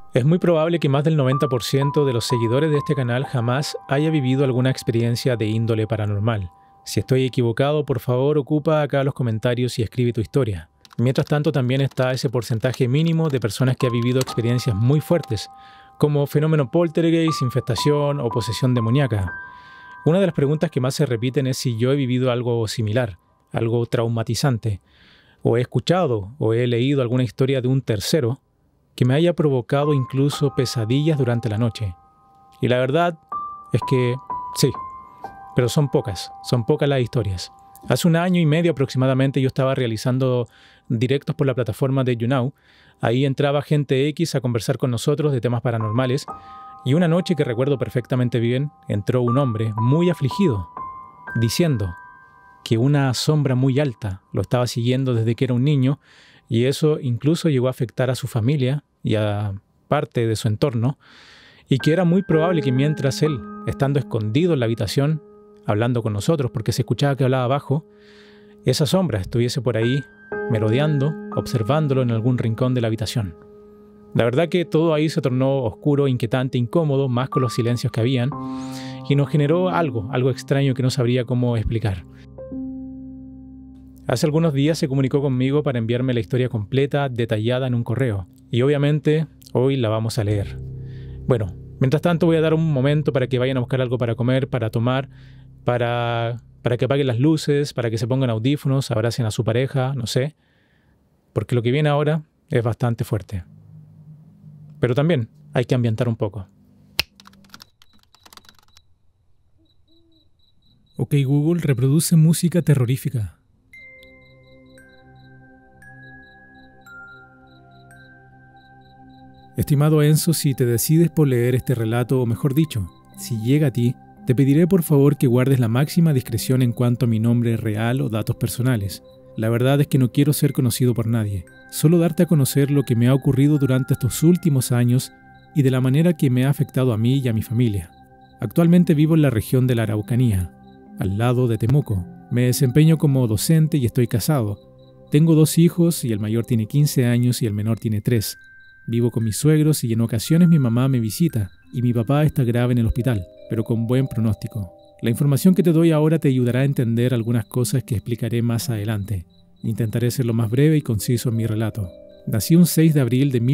Es muy probable que más del 90% de los seguidores de este canal jamás haya vivido alguna experiencia de índole paranormal. Si estoy equivocado, por favor ocupa acá los comentarios y escribe tu historia. Mientras tanto, también está ese porcentaje mínimo de personas que ha vivido experiencias muy fuertes, como fenómeno poltergeist, infestación o posesión demoníaca. Una de las preguntas que más se repiten es si yo he vivido algo similar, algo traumatizante, o he escuchado o he leído alguna historia de un tercero que me haya provocado incluso pesadillas durante la noche. Y la verdad es que sí, pero son pocas las historias. Hace un año y medio aproximadamente yo estaba realizando directos por la plataforma de YouNow. Ahí entraba gente X a conversar con nosotros de temas paranormales, y una noche que recuerdo perfectamente bien, entró un hombre muy afligido, diciendo que una sombra muy alta lo estaba siguiendo desde que era un niño, y eso incluso llegó a afectar a su familia y a parte de su entorno, y que era muy probable que mientras él, estando escondido en la habitación, hablando con nosotros porque se escuchaba que hablaba bajo, esa sombra estuviese por ahí merodeando, observándolo en algún rincón de la habitación. La verdad que todo ahí se tornó oscuro, inquietante, incómodo, más con los silencios que habían, y nos generó algo extraño que no sabría cómo explicar. Hace algunos días se comunicó conmigo para enviarme la historia completa, detallada en un correo, y obviamente hoy la vamos a leer. Bueno, mientras tanto voy a dar un momento para que vayan a buscar algo para comer, para tomar, para que apaguen las luces, para que se pongan audífonos, abracen a su pareja, no sé, porque lo que viene ahora es bastante fuerte. Pero también hay que ambientar un poco. Ok Google, reproduce música terrorífica. Estimado Enzo, si te decides por leer este relato, o mejor dicho, si llega a ti, te pediré por favor que guardes la máxima discreción en cuanto a mi nombre real o datos personales. La verdad es que no quiero ser conocido por nadie, solo darte a conocer lo que me ha ocurrido durante estos últimos años y de la manera que me ha afectado a mí y a mi familia. Actualmente vivo en la región de la Araucanía, al lado de Temuco. Me desempeño como docente y estoy casado. Tengo 2 hijos y el mayor tiene 15 años y el menor tiene 3. Vivo con mis suegros y en ocasiones mi mamá me visita y mi papá está grave en el hospital, pero con buen pronóstico. La información que te doy ahora te ayudará a entender algunas cosas que explicaré más adelante. Intentaré ser lo más breve y conciso en mi relato. Nací un 6 de abril de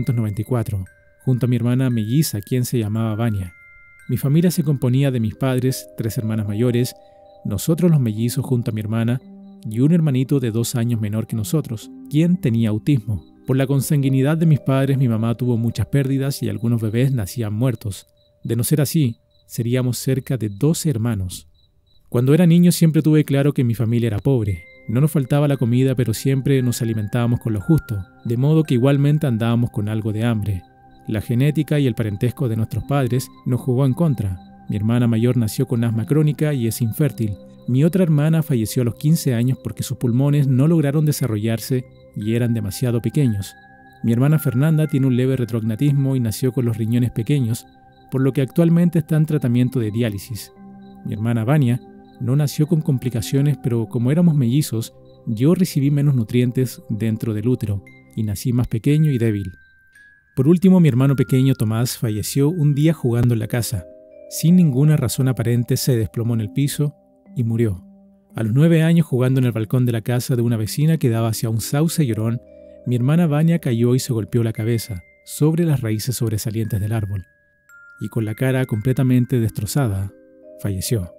1994, junto a mi hermana melliza, quien se llamaba Vania. Mi familia se componía de mis padres, 3 hermanas mayores, nosotros los mellizos junto a mi hermana y un hermanito de 2 años menor que nosotros, quien tenía autismo. Por la consanguinidad de mis padres, mi mamá tuvo muchas pérdidas y algunos bebés nacían muertos. De no ser así, seríamos cerca de 12 hermanos. Cuando era niño siempre tuve claro que mi familia era pobre. No nos faltaba la comida, pero siempre nos alimentábamos con lo justo, de modo que igualmente andábamos con algo de hambre. La genética y el parentesco de nuestros padres nos jugó en contra. Mi hermana mayor nació con asma crónica y es infértil. Mi otra hermana falleció a los 15 años porque sus pulmones no lograron desarrollarse y eran demasiado pequeños. Mi hermana Fernanda tiene un leve retrognatismo y nació con los riñones pequeños, por lo que actualmente está en tratamiento de diálisis. Mi hermana Vania no nació con complicaciones, pero como éramos mellizos, yo recibí menos nutrientes dentro del útero y nací más pequeño y débil. Por último, mi hermano pequeño Tomás falleció un día jugando en la casa. Sin ninguna razón aparente se desplomó en el piso y murió. A los 9 años, jugando en el balcón de la casa de una vecina que daba hacia un sauce llorón, mi hermana Vania cayó y se golpeó la cabeza sobre las raíces sobresalientes del árbol, y con la cara completamente destrozada, falleció.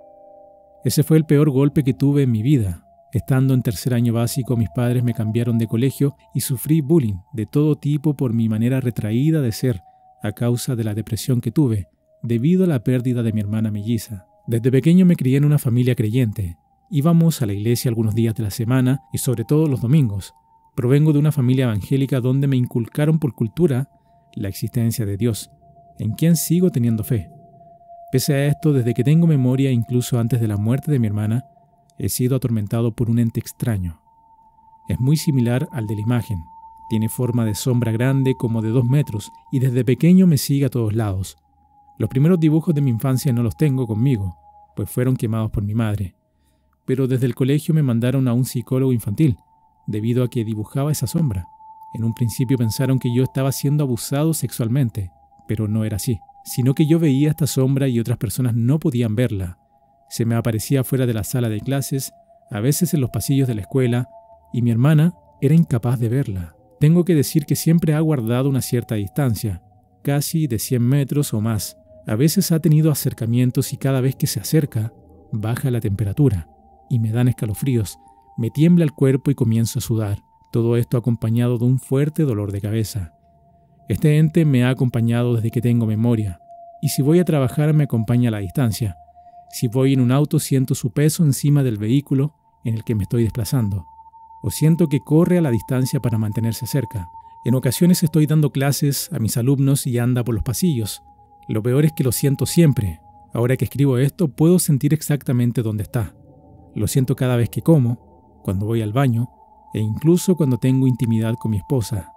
Ese fue el peor golpe que tuve en mi vida. Estando en 3er año básico, mis padres me cambiaron de colegio y sufrí bullying de todo tipo por mi manera retraída de ser, a causa de la depresión que tuve, debido a la pérdida de mi hermana melliza. Desde pequeño me crié en una familia creyente. Íbamos a la iglesia algunos días de la semana y sobre todo los domingos. Provengo de una familia evangélica donde me inculcaron por cultura la existencia de Dios, en quien sigo teniendo fe. Pese a esto, desde que tengo memoria, incluso antes de la muerte de mi hermana, he sido atormentado por un ente extraño. Es muy similar al de la imagen. Tiene forma de sombra grande como de 2 metros y desde pequeño me sigue a todos lados. Los primeros dibujos de mi infancia no los tengo conmigo, pues fueron quemados por mi madre. Pero desde el colegio me mandaron a un psicólogo infantil, debido a que dibujaba esa sombra. En un principio pensaron que yo estaba siendo abusado sexualmente, pero no era así, sino que yo veía esta sombra y otras personas no podían verla. Se me aparecía fuera de la sala de clases, a veces en los pasillos de la escuela, y mi hermana era incapaz de verla. Tengo que decir que siempre ha guardado una cierta distancia, casi de 100 metros o más. A veces ha tenido acercamientos y cada vez que se acerca, baja la temperatura y me dan escalofríos, me tiembla el cuerpo y comienzo a sudar. Todo esto acompañado de un fuerte dolor de cabeza. Este ente me ha acompañado desde que tengo memoria, y si voy a trabajar me acompaña a la distancia. Si voy en un auto siento su peso encima del vehículo en el que me estoy desplazando, o siento que corre a la distancia para mantenerse cerca. En ocasiones estoy dando clases a mis alumnos y anda por los pasillos. Lo peor es que lo siento siempre. Ahora que escribo esto puedo sentir exactamente dónde está. Lo siento cada vez que como, cuando voy al baño, e incluso cuando tengo intimidad con mi esposa.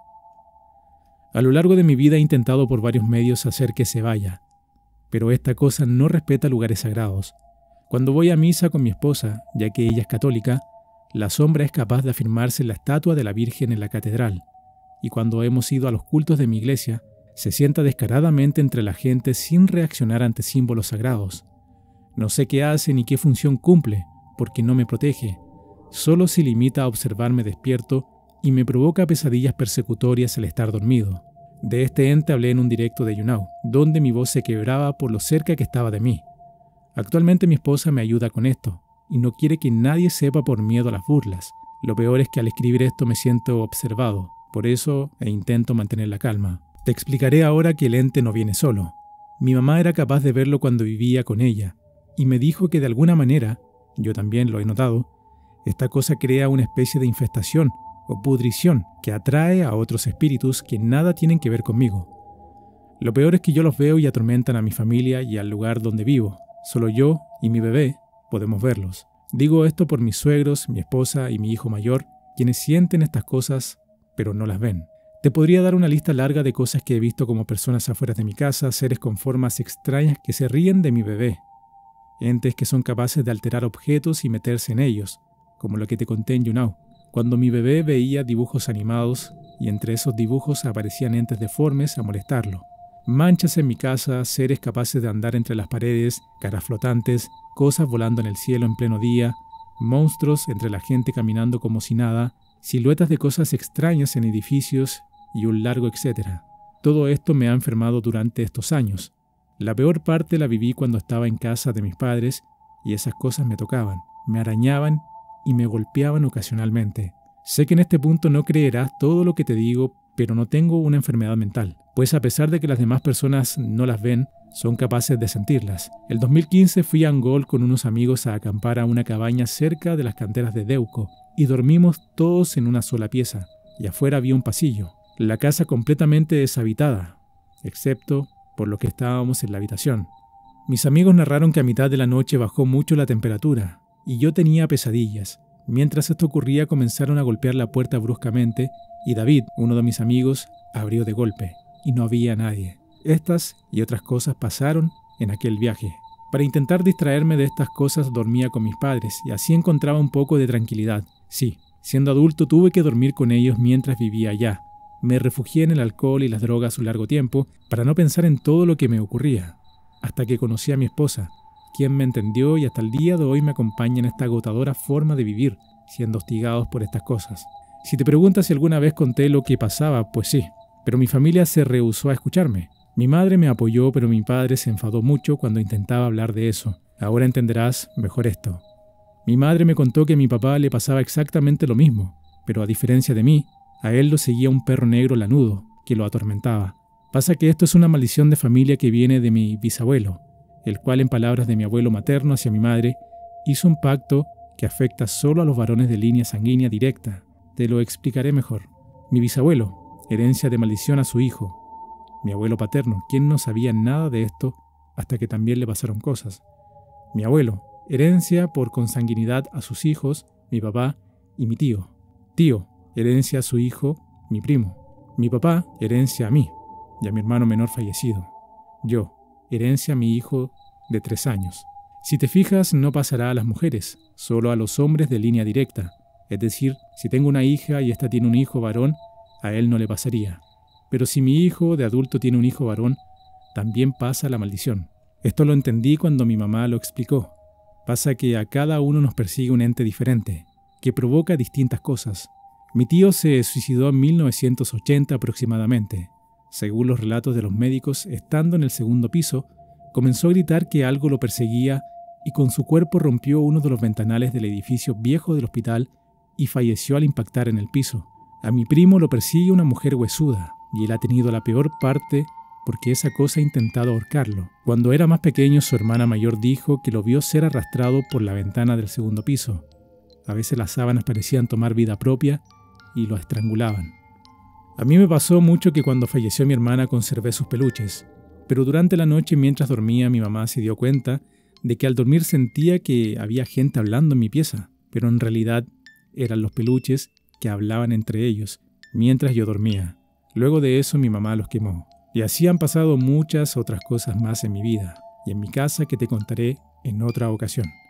A lo largo de mi vida he intentado por varios medios hacer que se vaya, pero esta cosa no respeta lugares sagrados. Cuando voy a misa con mi esposa, ya que ella es católica, la sombra es capaz de afirmarse en la estatua de la Virgen en la catedral, y cuando hemos ido a los cultos de mi iglesia, se sienta descaradamente entre la gente sin reaccionar ante símbolos sagrados. No sé qué hace ni qué función cumple, porque no me protege. Solo se limita a observarme despierto y me provoca pesadillas persecutorias al estar dormido. De este ente hablé en un directo de YouNow, donde mi voz se quebraba por lo cerca que estaba de mí. Actualmente mi esposa me ayuda con esto, y no quiere que nadie sepa por miedo a las burlas. Lo peor es que al escribir esto me siento observado, por eso intento mantener la calma. Te explicaré ahora que el ente no viene solo. Mi mamá era capaz de verlo cuando vivía con ella, y me dijo que de alguna manera, yo también lo he notado, esta cosa crea una especie de infestación o pudrición que atrae a otros espíritus que nada tienen que ver conmigo. Lo peor es que yo los veo y atormentan a mi familia y al lugar donde vivo. Solo yo y mi bebé podemos verlos. Digo esto por mis suegros, mi esposa y mi hijo mayor, quienes sienten estas cosas, pero no las ven. Te podría dar una lista larga de cosas que he visto como personas afuera de mi casa, seres con formas extrañas que se ríen de mi bebé, entes que son capaces de alterar objetos y meterse en ellos, como lo que te conté en YouNow, cuando mi bebé veía dibujos animados y entre esos dibujos aparecían entes deformes a molestarlo. Manchas en mi casa, seres capaces de andar entre las paredes, caras flotantes, cosas volando en el cielo en pleno día, monstruos entre la gente caminando como si nada, siluetas de cosas extrañas en edificios y un largo etcétera. Todo esto me ha enfermado durante estos años. La peor parte la viví cuando estaba en casa de mis padres y esas cosas me tocaban, me arañaban y me golpeaban ocasionalmente. Sé que en este punto no creerás todo lo que te digo, pero no tengo una enfermedad mental, pues a pesar de que las demás personas no las ven, son capaces de sentirlas. El 2015 fui a Angol con unos amigos a acampar a una cabaña cerca de las canteras de Deuco y dormimos todos en una sola pieza, y afuera había un pasillo. La casa completamente deshabitada, excepto por lo que estábamos en la habitación. Mis amigos narraron que a mitad de la noche bajó mucho la temperatura, y yo tenía pesadillas. Mientras esto ocurría comenzaron a golpear la puerta bruscamente, y David, uno de mis amigos, abrió de golpe, y no había nadie. Estas y otras cosas pasaron en aquel viaje. Para intentar distraerme de estas cosas dormía con mis padres, y así encontraba un poco de tranquilidad. Sí, siendo adulto tuve que dormir con ellos mientras vivía allá. Me refugié en el alcohol y las drogas un largo tiempo para no pensar en todo lo que me ocurría, hasta que conocí a mi esposa, quien me entendió y hasta el día de hoy me acompaña en esta agotadora forma de vivir, siendo hostigados por estas cosas. Si te preguntas si alguna vez conté lo que pasaba, pues sí, pero mi familia se rehusó a escucharme. Mi madre me apoyó, pero mi padre se enfadó mucho cuando intentaba hablar de eso. Ahora entenderás mejor esto. Mi madre me contó que a mi papá le pasaba exactamente lo mismo, pero a diferencia de mí, a él lo seguía un perro negro lanudo que lo atormentaba. Pasa que esto es una maldición de familia que viene de mi bisabuelo, el cual, en palabras de mi abuelo materno hacia mi madre, hizo un pacto que afecta solo a los varones de línea sanguínea directa. Te lo explicaré mejor. Mi bisabuelo, herencia de maldición a su hijo. Mi abuelo paterno, quien no sabía nada de esto hasta que también le pasaron cosas. Mi abuelo, herencia por consanguinidad a sus hijos, mi papá y mi tío. Tío, herencia a su hijo, mi primo. Mi papá, herencia a mí y a mi hermano menor fallecido. Yo, herencia a mi hijo de 3 años. Si te fijas, no pasará a las mujeres, solo a los hombres de línea directa. Es decir, si tengo una hija y ésta tiene un hijo varón, a él no le pasaría. Pero si mi hijo de adulto tiene un hijo varón, también pasa la maldición. Esto lo entendí cuando mi mamá lo explicó. Pasa que a cada uno nos persigue un ente diferente, que provoca distintas cosas. Mi tío se suicidó en 1980 aproximadamente. Según los relatos de los médicos, estando en el segundo piso, comenzó a gritar que algo lo perseguía y con su cuerpo rompió uno de los ventanales del edificio viejo del hospital y falleció al impactar en el piso. A mi primo lo persigue una mujer huesuda y él ha tenido la peor parte porque esa cosa ha intentado ahorcarlo. Cuando era más pequeño, su hermana mayor dijo que lo vio ser arrastrado por la ventana del segundo piso. A veces las sábanas parecían tomar vida propia y lo estrangulaban. A mí me pasó mucho que cuando falleció mi hermana conservé sus peluches, pero durante la noche mientras dormía mi mamá se dio cuenta de que al dormir sentía que había gente hablando en mi pieza, pero en realidad eran los peluches que hablaban entre ellos mientras yo dormía. Luego de eso mi mamá los quemó. Y así han pasado muchas otras cosas más en mi vida y en mi casa que te contaré en otra ocasión.